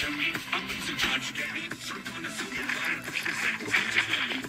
I'm losing touch, get me. Circling a silver line, push this and